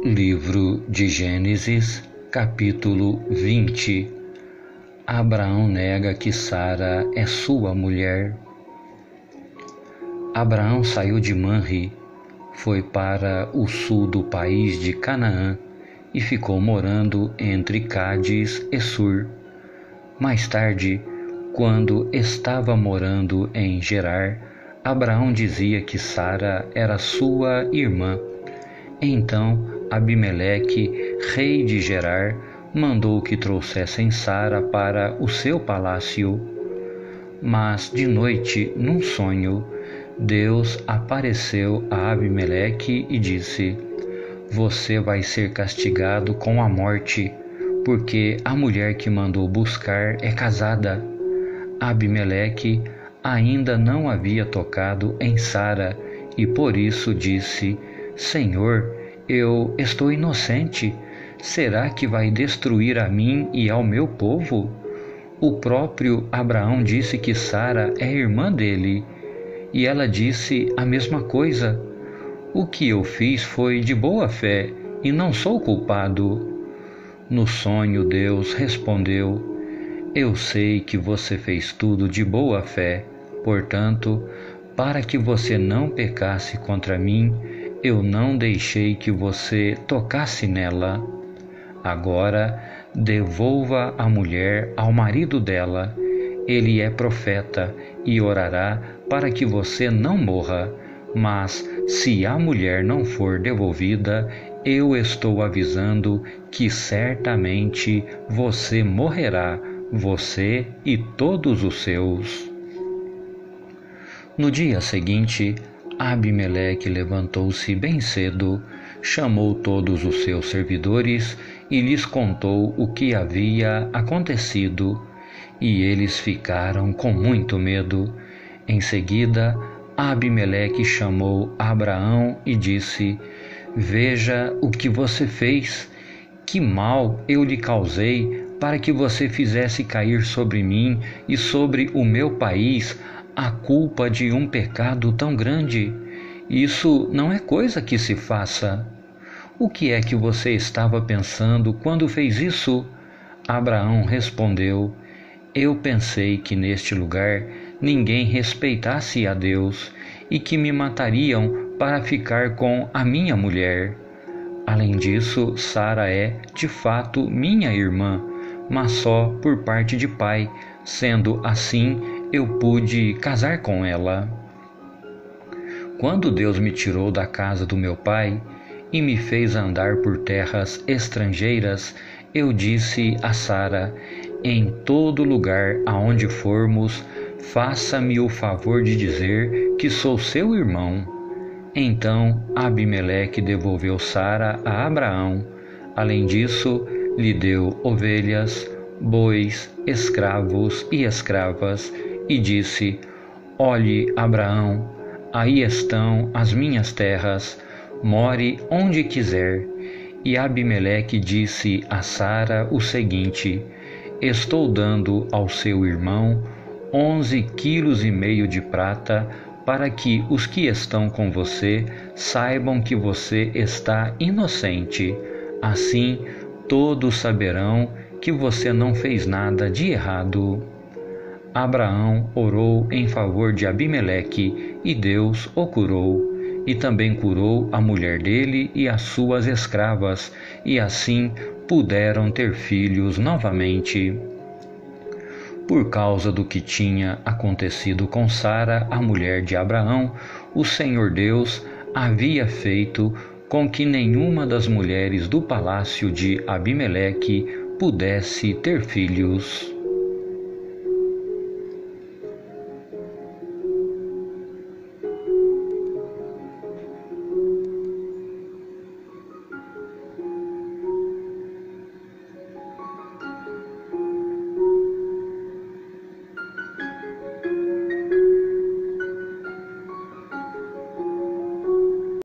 Livro de Gênesis, capítulo 20. Abraão nega que Sara é sua mulher. Abraão saiu de Manre, foi para o sul do país de Canaã e ficou morando entre Cádiz e Sur. Mais tarde, quando estava morando em Gerar, Abraão dizia que Sara era sua irmã. Então Abimeleque, rei de Gerar, mandou que trouxessem Sara para o seu palácio. Mas de noite, num sonho, Deus apareceu a Abimeleque e disse: "Você vai ser castigado com a morte, porque a mulher que mandou buscar é casada." Abimeleque ainda não havia tocado em Sara e por isso disse: "Senhor, eu estou inocente. Será que vai destruir a mim e ao meu povo?" O próprio Abraão disse que Sara é irmã dele, e ela disse a mesma coisa. "O que eu fiz foi de boa fé e não sou culpado." No sonho, Deus respondeu: "Eu sei que você fez tudo de boa fé, portanto, para que você não pecasse contra mim, eu não deixei que você tocasse nela. Agora, devolva a mulher ao marido dela. Ele é profeta e orará para que você não morra. Mas, se a mulher não for devolvida, eu estou avisando que certamente você morrerá, você e todos os seus." No dia seguinte, Abimeleque levantou-se bem cedo, chamou todos os seus servidores e lhes contou o que havia acontecido, e eles ficaram com muito medo. Em seguida, Abimeleque chamou Abraão e disse: "Veja o que você fez. Que mal eu lhe causei para que você fizesse cair sobre mim e sobre o meu país a culpa de um pecado tão grande. Isso não é coisa que se faça. O que é que você estava pensando quando fez isso?" Abraão respondeu: "Eu pensei que neste lugar ninguém respeitasse a Deus e que me matariam para ficar com a minha mulher. Além disso, Sara é, de fato, minha irmã, mas só por parte de pai. Sendo assim, eu pude casar com ela. Quando Deus me tirou da casa do meu pai e me fez andar por terras estrangeiras, eu disse a Sara: em todo lugar aonde formos, faça-me o favor de dizer que sou seu irmão." Então Abimeleque devolveu Sara a Abraão. Além disso, lhe deu ovelhas, bois, escravos e escravas, e disse: "Olhe, Abraão, aí estão as minhas terras, more onde quiser." E Abimeleque disse a Sara o seguinte: "Estou dando ao seu irmão 11,5 quilos de prata, para que os que estão com você saibam que você está inocente. Assim, todos saberão que você não fez nada de errado." Abraão orou em favor de Abimeleque e Deus o curou, e também curou a mulher dele e as suas escravas, e assim puderam ter filhos novamente. Por causa do que tinha acontecido com Sara, a mulher de Abraão, o Senhor Deus havia feito com que nenhuma das mulheres do palácio de Abimeleque pudesse ter filhos.